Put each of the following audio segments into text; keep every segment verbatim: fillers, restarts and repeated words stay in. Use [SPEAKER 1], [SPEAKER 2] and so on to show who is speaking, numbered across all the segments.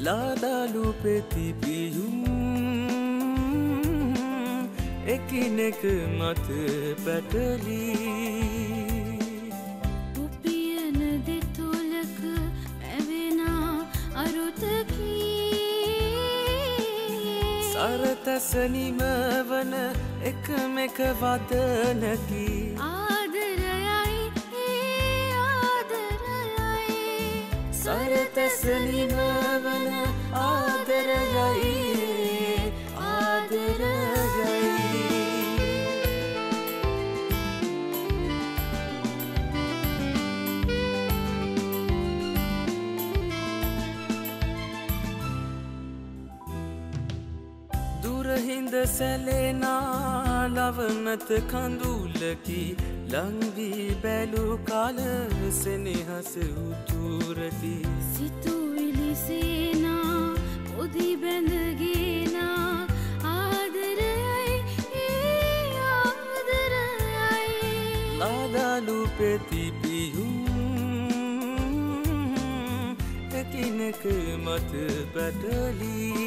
[SPEAKER 1] ලාදාලු පෙති පියුම් එකිනෙක මත පැටලී
[SPEAKER 2] උපියන දෙතුලක පැවෙනා අරුතකී
[SPEAKER 1] සරතසනිම වන එකමෙක වදනකි
[SPEAKER 2] ආදරයයි ආදරයයි
[SPEAKER 1] සරතසනිම වන ආදරයයි ආදරයයි දුරහිඳ සැලෙනා ලවනත කඳුලකි ලංවී බැලු කාල සෙනෙහස උතුරති
[SPEAKER 2] සිතුවිලි සේනා පොදි බැඳගෙනා ආදරයයි ආදරයයි
[SPEAKER 1] ලාදාලු පෙති පියුම් එකිනෙක මත පැටලී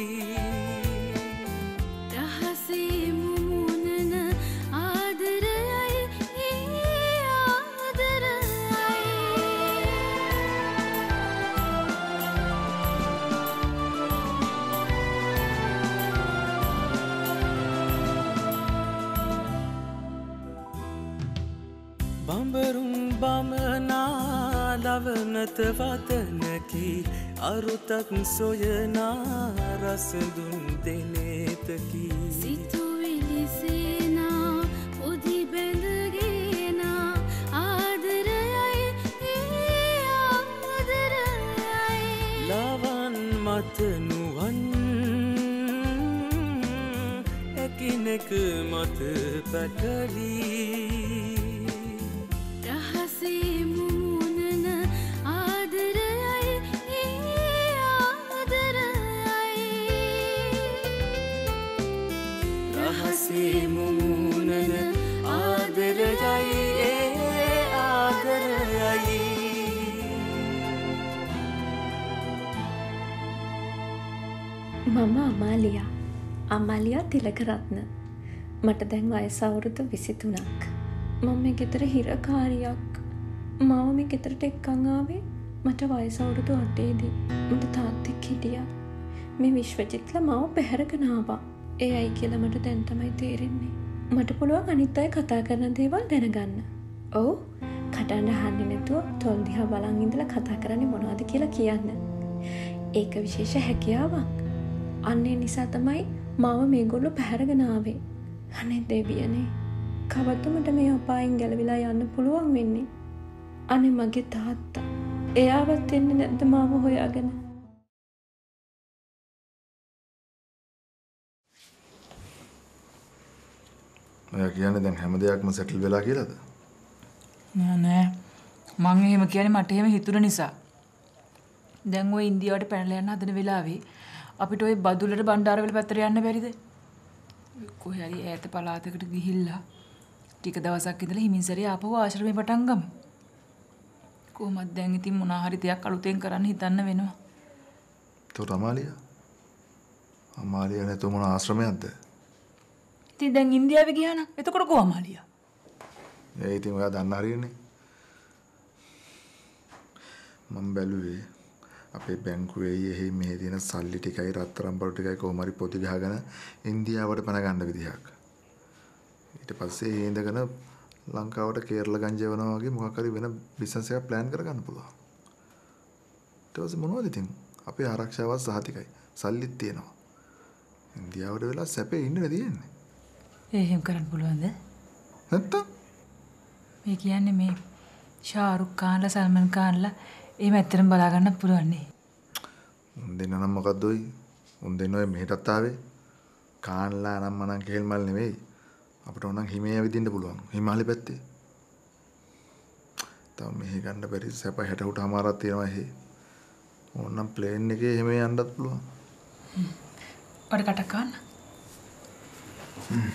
[SPEAKER 1] බඹරුම් බමනා ලවනත වදනකි අරුතක් සොයනා රසදුන් දෙනෙතකි
[SPEAKER 2] සිතුවිලි සේනා පොදි බැඳගෙනා ආදරයයි ආදරයයි
[SPEAKER 1] ලවන් මත නුවන් එකිනෙක මත පැටලී මුමුණන ආදරයයි ඒ ආදරයයි
[SPEAKER 3] මම අමාලියා අමාලියා තිලකරත්න මට දැන් වයස අවුරුදු විසිතුනක් මම මේ ගෙදර හිරකාරියක් මාව මේ ගෙදරට එක්කන් ආවේ මට වයස අවුරුදු අටේදී මට තාත්තෙක් හිටියා මේ විශ්වජිත්ලා මාව පැහැරගෙන ආවා ඒ අයි කියලා මට දැන් තමයි තේරෙන්නේ. මට පුළුවන් අනිත් අය කතා කරන දේවල් දැනගන්න. ඔව් කටහඬ අහන්නේ නැතුව තොල් දිහා බලන් ඉඳලා කතා කරන්නේ මොනවද කියලා කියන්න. ඒක විශේෂ හැකියාවක්. අන්නේ නිසා තමයි මාව මේගොල්ලෝ පැහැරගෙන ආවේ. අනේ දෙවියනේ. කවද්ද මට මේ අපායෙන් ගැලවිලා යන්න පුළුවන් වෙන්නේ? අනේ මගේ තාත්තා. එයාවත් එන්නේ නැද්ද මාව හොයාගෙන?
[SPEAKER 4] ඔයා කියන්නේ දැන් හැම දෙයක්ම සෙටල් වෙලා කියලාද?
[SPEAKER 5] නෑ නෑ. මං එහෙම කියන්නේ මට එහෙම හිතුන නිසා. දැන් ඔය ඉන්දියාවට පැනලා යන්න හදන වෙලාවේ අපිට ඔය බදුල්ලට බණ්ඩාරවල පැත්තට යන්න බැරිද? කොහේ හරි ඈත පළාතකට ගිහිල්ලා ටික දවසක් ඉඳලා හිමින්සරේ ආපහු ආශ්‍රමේ පටන් ගමු. කොහොමද දැන් ඉතින් මොනවා හරි දෙයක් අලුතෙන් කරන්න හිතන්න වෙනවා.
[SPEAKER 4] තෝ අමාලියා. අමාලියා නැතු මොන ආශ්‍රමයක්ද?
[SPEAKER 5] ඉතින් දැන් ඉන්දියාවේ ගියා නම් එතකොට කොහොම අමාලියා?
[SPEAKER 4] ඒ ඉතින් ඔයා දන්න හරියන්නේ. මම බැලුවේ අපේ බැංකුවේ එහි මෙහි තියෙන සල්ලි ටිකයි රත්තරන් බඩු ටිකයි කොහොම හරි පොති ගහගෙන ඉන්දියාවට පණ ගන්න විදිහක්. ඊට පස්සේ ඒ ඉඳගෙන ලංකාවට කේරළ ගංජවනවා වගේ මොකක් හරි වෙන බිස්නස් එකක් ප්ලෑන් කරගන්න පුළුවන්. ඊට පස්සේ මොනවද ඉතින් අපේ ආරක්ෂාවත් සහතිකයි. සල්ලිත් තියෙනවා. ඉන්දියාවට වෙලා සැපේ ඉන්න තියෙන්නේ.
[SPEAKER 5] එහෙම කරන්න පුළුවන්ද?
[SPEAKER 4] නැත්තම්
[SPEAKER 5] මේ කියන්නේ මේ ෂාරුක් ખાන්ලා සල්මන් ખાන්ලා එහෙම ඇත්තටම බලා ගන්න පුළුවන් නේ.
[SPEAKER 4] උන් දෙන්න නම් මොකද්ද ඔයි? උන් දෙන්න ඔය මෙහෙටත් ආවේ. ખાන්ලා නම් මනම් කෙහෙල් මල් නෙවෙයි. අපිට ඕනනම් හිමේ විදින්න පුළුවන්. හිමාලි පැත්තේ. තව මෙහෙ ගන්න බැරි සැප හැට උට අමාරක් තියෙනවා එහෙ. ඕනනම් ප්ලේන් එකේ එහෙම යන්නත් පුළුවන්.
[SPEAKER 5] හ්ම්. ඔර කටක් ගන්න. හ්ම්.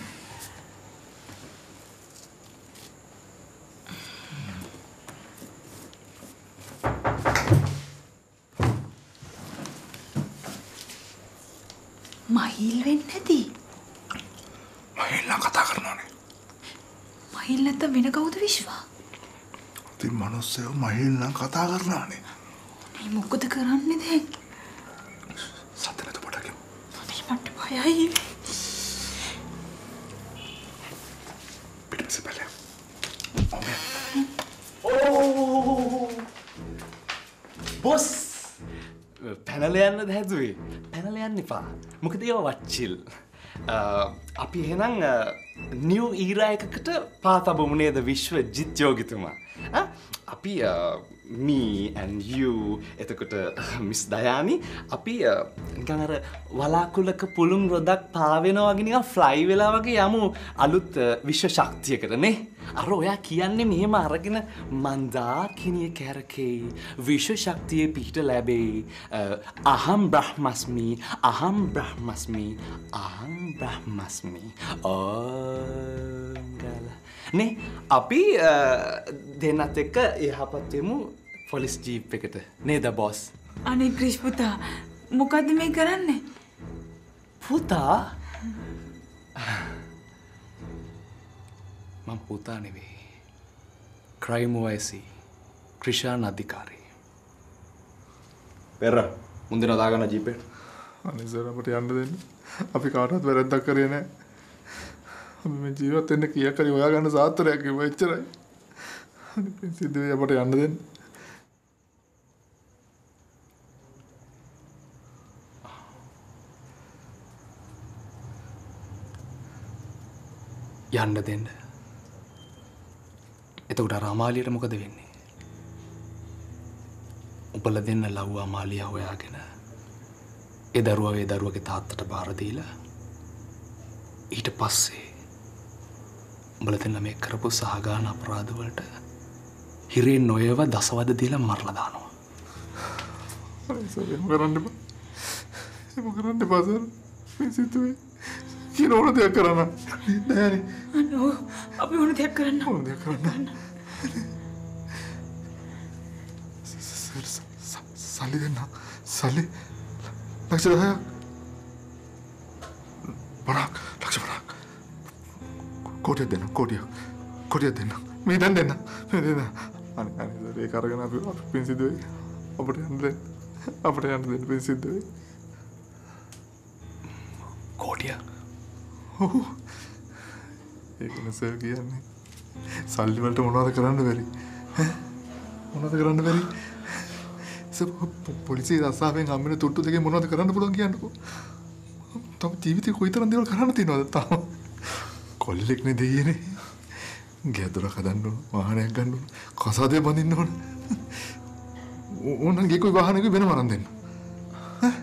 [SPEAKER 5] මහිල් වෙන්නේ නැති.
[SPEAKER 4] මහිල් නම් කතා කරනවානේ.
[SPEAKER 5] මහිල් නැත්තම් වෙන කවුද විශ්වා?
[SPEAKER 4] ඉතින් මිනිස්සු මහිල් නම් කතා කරනවානේ.
[SPEAKER 5] මේ මොකද කරන්නේ දැන්?
[SPEAKER 4] සතරට පොඩක්.
[SPEAKER 5] අනේ මට බයයි.
[SPEAKER 4] පිටපස්සේ බලන්න.
[SPEAKER 6] ඕ බොස් පැනල යන්නද හැදුවේ? පැනල යන්න එපා. මොකද ඒවා වච්චිල්. අපි එහෙනම් නිව් ඊරා එකකට පා තබමු නේද විශ්වජිත් යෝගිතුමා? අපි me and you එතකොට මිස් දයානි අපි නිකන් අර වලාකුළක පුළුන් රොදක් පාවෙනවා වගේ නිකන් ෆ්ලයි වෙලා වගේ යමු අලුත් විශ්ව ශක්තියකට නේ. අර ඔයා කියන්නේ මෙහෙම අරගෙන මන්දාකිනිය කැරකේ විශ්ව ශක්තියේ පිහිට ලැබේ. අහම් බ්‍රහ්මස්මි අහම් බ්‍රහ්මස්මි අහම් බ්‍රහ්මස්මි ඕංගල නේ අපි දෙන්නත් එක්ක එහාපත් වෙමු පොලිස් ජීප් එකට නේද බොස්?
[SPEAKER 5] අනේ ක්‍රිෂ් පුතා මොකද්ද මේ කරන්නේ?
[SPEAKER 6] පුතා මම පුතා නෙවෙයි. ක්‍රයිම් ඔයසි ක්‍රිෂාන් අධිකාරී. පෙර මුන්දේන දාගන්න ජීප් එකට.
[SPEAKER 4] අනේ සර් අපිට යන්න දෙන්න. අපි කාටවත් වැරද්දක් කරේ නැහැ. අපි මේ ජීවත් වෙන්න කීයක් හරි හොයාගන්න සාත්‍රයක් කිව්වා එච්චරයි. අනේ ප්‍රින්සිපල් දෙවියන් අපට යන්න දෙන්න.
[SPEAKER 6] යන්න දෙන්න. එතකොට අර අමාලියට මොකද වෙන්නේ? උඹලා දෙන්න ලව්ව අමාලියා හොයාගෙන ඒ දරුවා ඒ දරුවගේ තාත්තට බාර දීලා ඊට පස්සේ උඹලා දෙන්න මේ කරපු සහගාන අපරාධ වලට හිරේ නොයව දසවද දීලා මරලා දානවා.
[SPEAKER 4] සර් එහෙම කරන්න බෑ. එහෙම කරන්න බෑ සර්. මේ සිතුවේ කියන ඕන දෙයක් කරන්න. නෑනේ.
[SPEAKER 5] අනෝ අපි ඕන දෙයක් කරන්න.
[SPEAKER 4] ඕන දෙයක් කරන්න. සර් සල්ලි දෙන්න. සල්ලි ලක්ෂ දහයක්. බරක් ලක්ෂ බරක්. කෝටියක් දෙන්න කෝටියක්. කෝටියක් දෙන්න. මේ දැන් දෙන්න. මේ දෙන්න. අනේ අනේ සර් ඒක අරගෙන අපි අපි පින්සිදුවේ අපිට යන්න දෙන්න. අපිට යන්න දෙන්න පින්සිදුවේ.
[SPEAKER 6] කෝටියක්.
[SPEAKER 4] ඔව්. ඒක නසර් කියන්නේ සල්ලි වලට මොනවද කරන්න බැරි? ඈ මොනවද කරන්න බැරි? සර් පොලිසිය රස්සාවෙන් හම්බෙන තුට්ටු දෙකේ මොනවද කරන්න පුළුවන් කියන්නකෝ. තම ජීවිතේ කොයිතරම් දේවල් කරන්න තියෙනවද තාම? කොල්ලෙක් නේ දෙයියනේ. ගෙදරක් හදන්න ඕන, වාහනයක් ගන්න ඕන, කසාදේ බඳින්න ඕන. ඕනනම් ගේකුයි වාහනයකුයි වෙනම අරන් දෙන්න. ඈ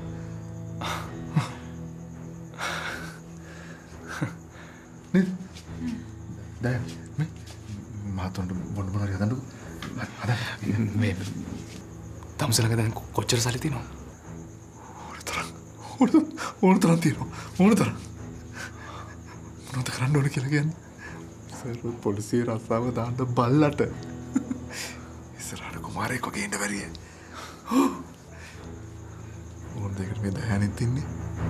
[SPEAKER 4] නේ දැන් මේ මාතොන්ට මොන මොන හරි හදන්නකෝ. හදන්න
[SPEAKER 6] මේ තමසලක දැන් කොච්චර සල්ලි තියෙනවද?
[SPEAKER 4] ඕන තරම් ඕන තරම් තියෙනවා. ඕන තරම් මොනවද කරන්න ඕන කියලා කියන්නේ? සර් පොලිසිය රස්සාව දාන්න බල්ලට ඉස්සරහට කුමාරයෙක් වගේ ඉන්න බැරිය. ඕන දෙයකට මේ දහයන්ෙත් ඉන්නේ.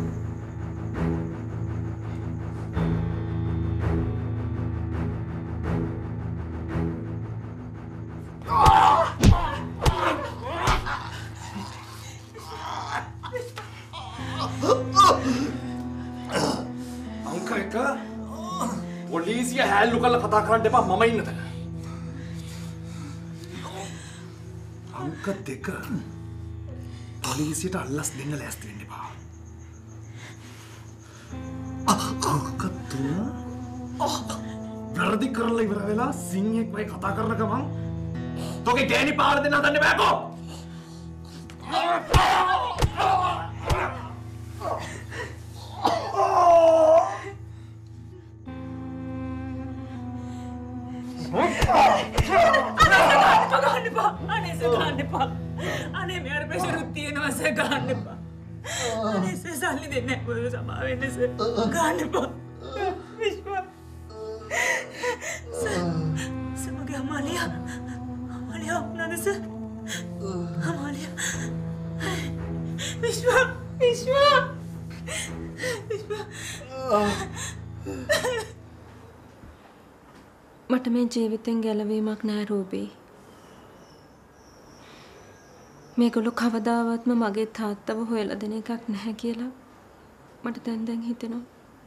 [SPEAKER 6] පොලිසිය හැල්ලු කරලා කතා කරන්න එපා මම ඉන්න තැන. අංක දෙක පොලිසියට අල්ලස් දෙන්න ලෑස්ති වෙන්න එපා. අංක තුන වැරදි කරලා ඉවර වෙලා සිංහෙක් වගේ කතා කරන ගමන් තෝගේ ගෑණි පාර දෙන්න හදන්න බෑකෝ.
[SPEAKER 5] අනේ සර් ගන්න එපා. අනේ මෙයාට ප්‍රෙෂර් තියෙනවා සර් ගන්න එපා. අනේ සර් සල්ලි දෙන්නේ නැහැ පොඩි සමා වෙන්න සර්. ගන්න එපා. විශ්වා. සර් සමග අමාලියා. අමාලියා නේද සර්? අමාලියා. විශ්වා විශ්වා
[SPEAKER 3] මට මේ ජීවිතෙන් ගැලවීමක් නෑ රූබී. මේගොල්ලෝ කවදාවත්ම මගේ තාත්තව හොයලා දෙන එකක් නැහැ කියලා මට දැන් දැන් හිතෙනවා.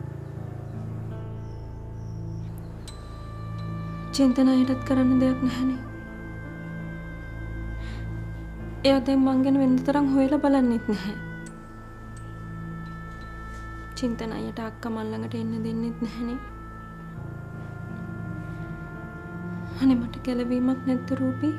[SPEAKER 3] චින්තනායටත් කරන්න දෙයක් නැහැනේ. එයා දැන් මං ගැන වෙන තරම් හොයලා බලන්නෙත් නැහැ. චින්තනායට අක්කා මල් ළඟට එන්න දෙන්නෙත් නැහැනේ. අනේ මට ගැලවීමක් නැද්ද රූපී?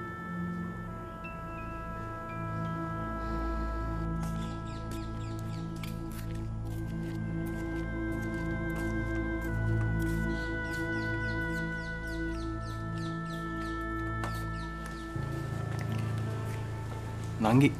[SPEAKER 6] නංගි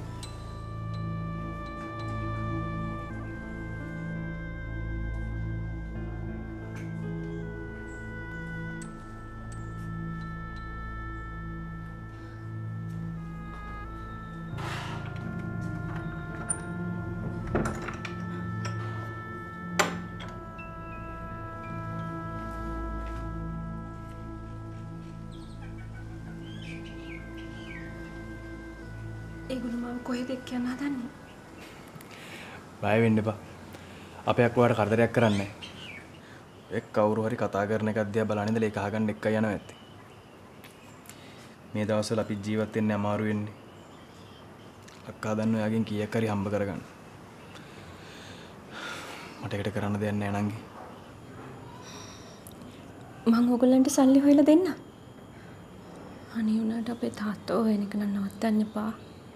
[SPEAKER 3] ඒගොල්ලෝ මම කොහෙද කියන්න හදන්නේ?
[SPEAKER 7] බය වෙන්න එපා. අපේ අක්ක ඔයාලට කරදරයක් කරන්නේ නැහැ. එක් කවුරු හරි කතා කරන එකක් දිහා බලන ඉඳලා ඒක අහගන්න එක්කයි යනවා ඇත්තේ. මේ දවස්වල අපි ජීවත් වෙන්නේ අමාරු වෙන්නේ. අක්කා දන්න ඔයාගෙන් කීයක් හරි හම්බ කරගන්න. මට ඒකට කරන්න දෙයක් නැහැ නංගි.
[SPEAKER 3] මම ඕගොල්ලන්ට සල්ලි හොයලා දෙන්න. අනේ උනාට අපේ තාත්තෝ වෙන එක නවත්තන්න එපා.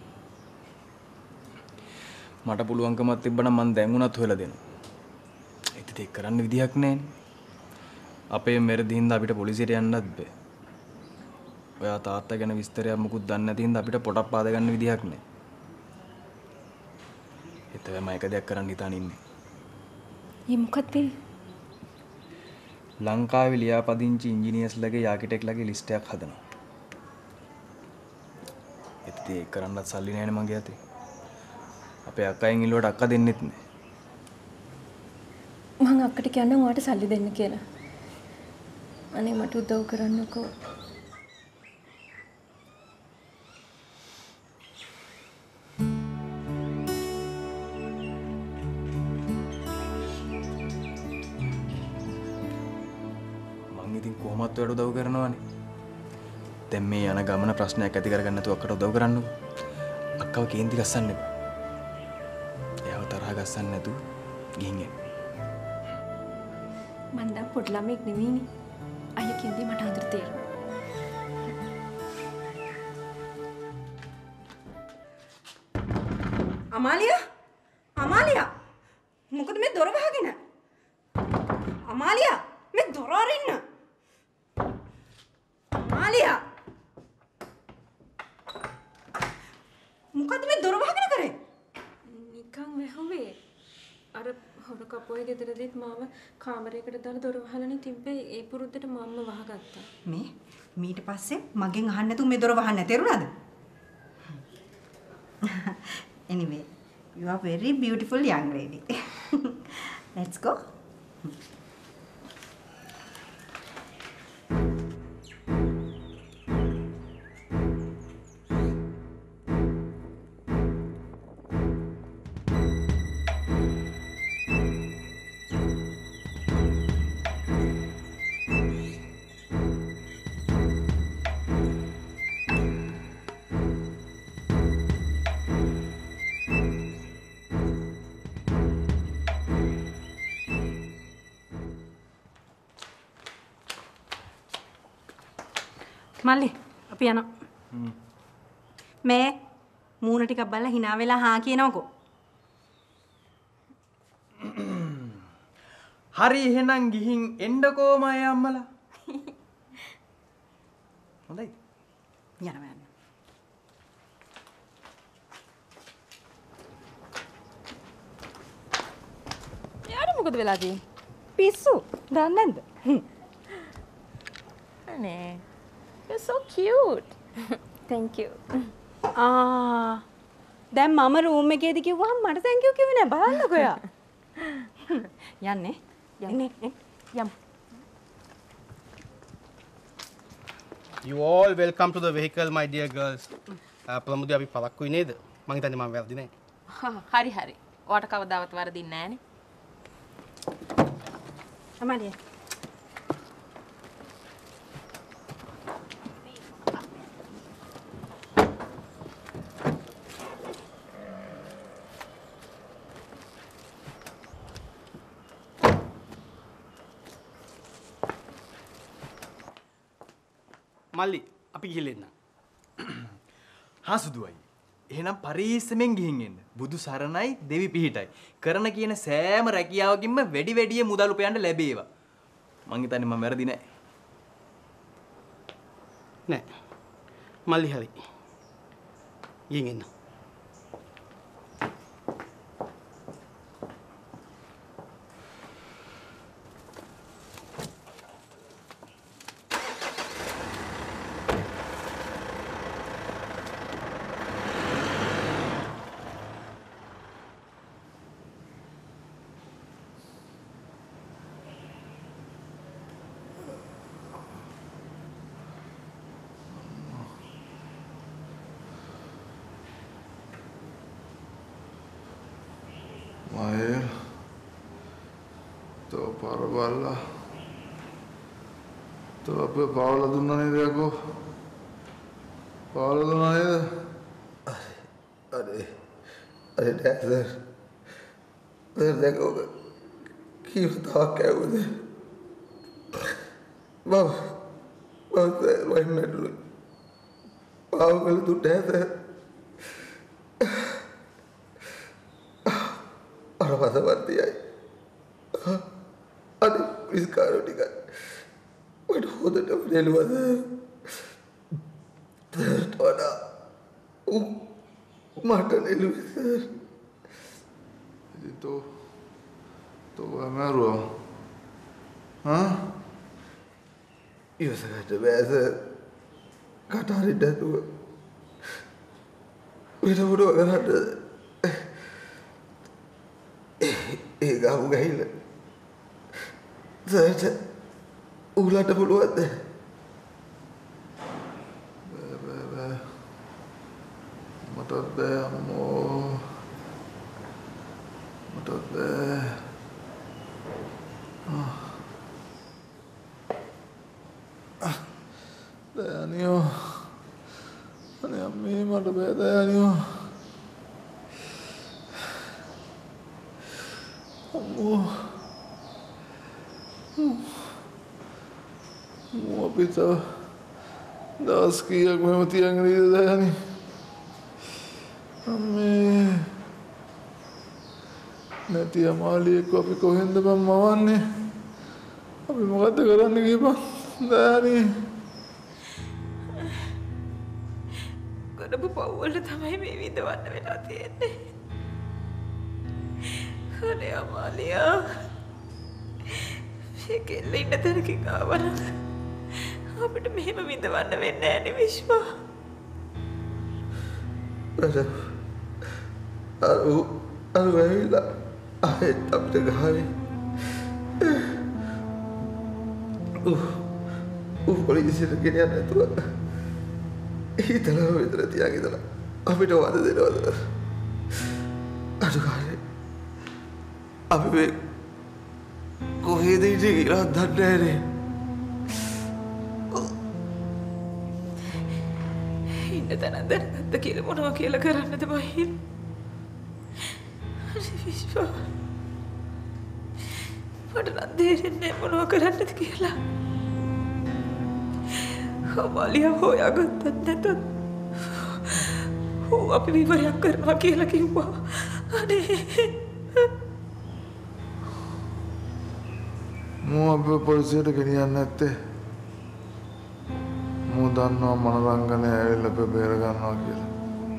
[SPEAKER 7] මට පුළුවන්කමක් තිබ්බනම් මං දැන් උනත් හොයලා දෙනවා. ඒත් ඒක කරන්න විදියක් නැහැනේ. අපේ මෙරදි හින්දා අපිට පොලිසියට යන්නත් බෑ. ඔයා තාත්තා ගැන විස්තරයක් මුකුත් දන්නේ නැති හින්දා අපිට පොටක් පාද ගන්න විදියක් නැහැ. ඒත් මම එක දෙයක් කරන්න හිතාන ඉන්නේ.
[SPEAKER 3] මේ මොකක්ද මේ?
[SPEAKER 7] ලංකාවේ ලියාපදිංචි ඉංජිනේර්ස්ලගේ යාකිටෙක්ලගේ ලිස්ට් එකක් හදනවා. ඒත් ඒක කරන්නත් සල්ලි නැහැනේ මගේ අතේ. අපේ අක්කෙන් ඉල්ලුවට අක්කා දෙන්නෙත් නෑ.
[SPEAKER 3] මං අක්කට කියන්නම් ඔයාට සල්ලි දෙන්න කියලා. අනේ මට උදව් කරන්නකෝ.
[SPEAKER 7] මං ඉතින් කොහොමත් ඔයාට උදව් කරනවානේ. දැන් මේ යන ගමන ප්‍රශ්නයක් ඇති කරගන්න නැතුව අක්කට උදව් කරන්නකෝ. අක්කව කේන්ති ගස්සන්න එපා. තරහ ගස්සන්න නැතු ගිහින් එන්න.
[SPEAKER 3] මං දැන් පොඩි ළමෙක් නෙවෙයිනේ. අයියා කියන්නේ මට හොඳට තේරෙනවා.
[SPEAKER 8] අමාලියා අමාලියා මොකද මේ දොර වහගෙන? අමාලියා මේ දොර අරින්න. අමාලියා මොකද මේ දොර වහගෙන කරේ?
[SPEAKER 3] නිකන් වැහුවේ. අර හොර කපෝයි ගෙදරදීත් මාව කාමරයකට දාලා දොර වහලානේ තිබ්බේ. ඒ පුරුද්දට මම්ම වහගත්තා.
[SPEAKER 8] මේ මීට පස්සේ මගෙන් අහන්න නැතුව මේ දොර වහන්න තේරුණාද? Anyway, you are very beautiful young lady. Let's go. මල්ලි අපි යනවා. මේ මූණ ටිකක් බලලා hina වෙලා හා කියනකො.
[SPEAKER 7] හරි එහෙනම් ගිහින් එන්නකෝ මය අම්මලා. හොඳයි.
[SPEAKER 8] යනවා යන්න.
[SPEAKER 9] යාර මොකද වෙලා තියෙන්නේ?
[SPEAKER 8] පිස්සු. දන්නේ නැද්ද?
[SPEAKER 9] අනේ. You're so cute.
[SPEAKER 3] Thank you.
[SPEAKER 8] ආ දැන් මම රූම් එකේදී කිව්වහම මට thank you කිව්වේ නෑ බලන්නකෝ යා. යන්නේ එන්න යම්.
[SPEAKER 10] You all welcome to the vehicle, my dear girls. ප්‍රමුදිය අපි පලක්කුයි නේද? මං හිතන්නේ මම වැරදි නෑ.
[SPEAKER 9] හරි හරි. ඔයාට කවදාවත් වරදින්නේ නෑනේ.
[SPEAKER 8] අමාලිය.
[SPEAKER 10] මල්ලි අපි ගිහලා එන්න.
[SPEAKER 7] හා සුදුවයි. එහෙනම් පරිස්සමෙන් ගිහින් එන්න. බුදු සරණයි දෙවි පිහිටයි. කරන කියන සෑම රැකියාවකින්ම වැඩි වැඩිය මුදල් උපයන්න ලැබේවා. මං හිතන්නේ මම වැරදි නෑ.
[SPEAKER 10] නෑ. මල්ලි හරි. ගිහින් එන්න.
[SPEAKER 4] Mahir, to paraballa, to apa Paula dunna nede ako, Paula dunna nede.
[SPEAKER 11] अरे अरे डैडर सर देखो की बता क्या हुआ है बाबा बाबा सर वही मैं डूब बाबा कल तू डैडर और वादा बात आई अरे इस कारो टिका बट होता तो रेल वादा सर टोना माटा नहीं लुई सर
[SPEAKER 4] तो तो मैं रो हाँ
[SPEAKER 11] ये सर जब ऐसे कटारी डर हुआ मेरा बुरा अगर हट एक आम गई ले सर उला डबल हुआ थे
[SPEAKER 4] Matot be ammo, matot be. Ah, ah, Daniel, ani ammi matot be Daniel. Ammo, ammo apita, das kiyak me mati angri Daniel. අම්මේ නැති අමාලියෙක් අපි කොහෙන්ද බං මවන්නේ අපි මොකද්ද කරන්න ගිහපන් දෑනි
[SPEAKER 5] කරපු පව්වල තමයි මේ විඳවන්න වෙලා තියෙන්නේ අනේ අමාලියා මේකෙල්ල ඉන්න තැනකින් ආවනම් අපිට මෙහෙම විඳවන්න වෙන්නේ නැහැ නේ විශ්වා
[SPEAKER 11] අරු අරු ඇවිල්ලා ආයෙත් අපිට ගහවේ උ උ පොලිසියට ගෙනියන්න නැතුව හිතලා විතර තියාගෙන ඉඳලා අපිට වද දෙනවද අරු කාලේ අපි මේ කොහෙද ඉන්නේ කියලා දන්නේ නැහැ
[SPEAKER 5] ඉන්න තැන දැනගත්ත කියලා මොනවා කියලා කරන්නද බහින් විශ්වා මට නම් තේරෙන්නේ මොනවා කරන්නද කියලා අමාලියා හොයාගත්තත් නැතත් ඌ අපි විවරයක් කරනවා කියලා කිව්වා අනේ
[SPEAKER 4] මෝ අපේ පොලිසියට ගෙනියන්නේ නැත්තේ මෝ දන්නවා මනරංගනේ ඇවිල්ලා අපේ බේර ගන්නවා කියලා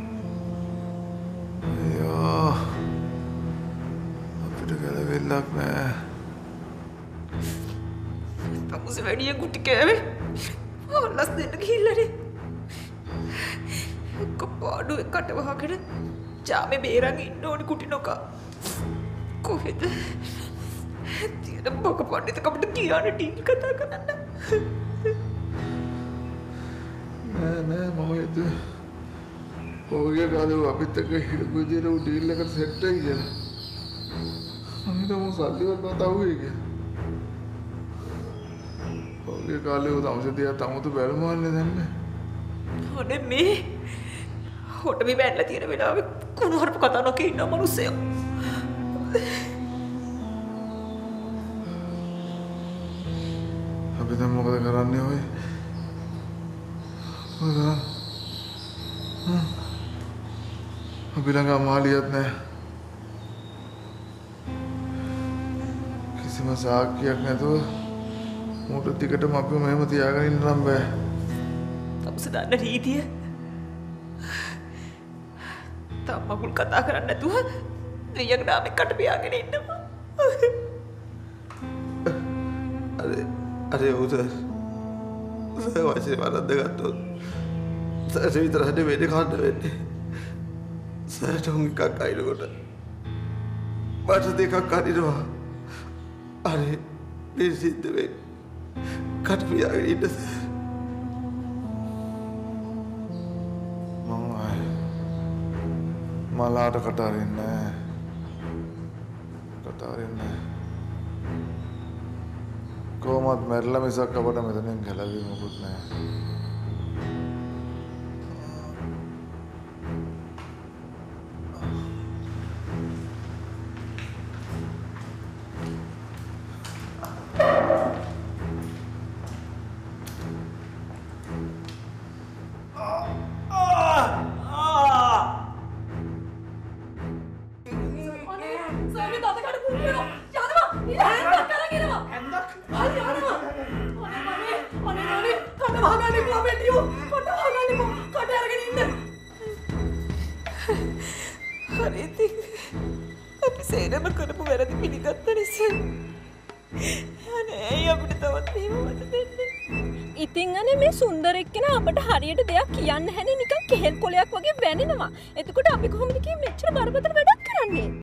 [SPEAKER 4] අයියෝ අපිට ගැලවෙන්නක් නෑ
[SPEAKER 5] තමුසේ වැඩිය කුටි කෑවේ ඔල්ලස් දෙන්න ගිහිල්ලානේ කපාඩු එකට වහගෙන ජාමේ බේරන් ඉන්න ඕනි කුටි නොකා කොහෙද
[SPEAKER 3] තියෙන බොක පඬිතුකමට තියාන ඩීල් කතා කරන්න.
[SPEAKER 4] නෑ නෑ මම හිතුවේ ඔහුගේ කාලේ අපිත් එක්ක හිටපු විදියට උ ඩීල් එකට සෙට් වෙයි කියලා. මම හිතුවා සල්ලි වලට තවුවේ කියලා. ඔහුගේ කාලේ උ තමසදියා තමුතු බැලුමාන්නේ දැන් නෑ.
[SPEAKER 3] ඔනේ මේ හොට මේ බැලලා තියෙන වෙලාවෙ කුණු හරප කතා නොකිය ඉන්න මිනිස්සයෝ.
[SPEAKER 4] අපි දැන් මොකද කරන්නේ ඔය? මොකද? අපි ළඟ අමාලියත් නැහැ. කිසිම සාක්කියක් නැතුව මොකට ටිකටම අපි මෙහෙම තියාගෙන ඉන්න නම් බෑ.
[SPEAKER 3] තමස දන්න රීතිය. තාම මගුල් කතා කරන්නේ නැතුව දෙයක් නාමෙ කට පියාගෙන ඉන්නවා.
[SPEAKER 11] අර අර උසස් සර් වචනේ වරද්ද ගත්තොත් සර් විතරට වෙන්නේ කන්න වෙන්නේ. සරට උන් එකක් අයිනකොට මට දෙකක් අරිනවා. අරේ මේ සිද්ධ වෙයි. කට පියාගෙන ඉන්න සර්.
[SPEAKER 4] මම මලාට කට අරින්නේ නැහැ. කට අරින්නේ නැහැ. කොහොමත් මැරිලා මිසක් අපට මෙතනින් ගැලවීම මොකුත් නැහැ.
[SPEAKER 2] ඉතින් අනේ මේ සුන්දර එක්කෙනා අපට හරියට දෙයක් කියන්න හැනේ නිකන් කෙහෙල් කොලයක් වගේ වැනෙනවා. එතකොට අපි කොහොමද කී මෙච්චර බරපතල වැඩක් කරන්නේ?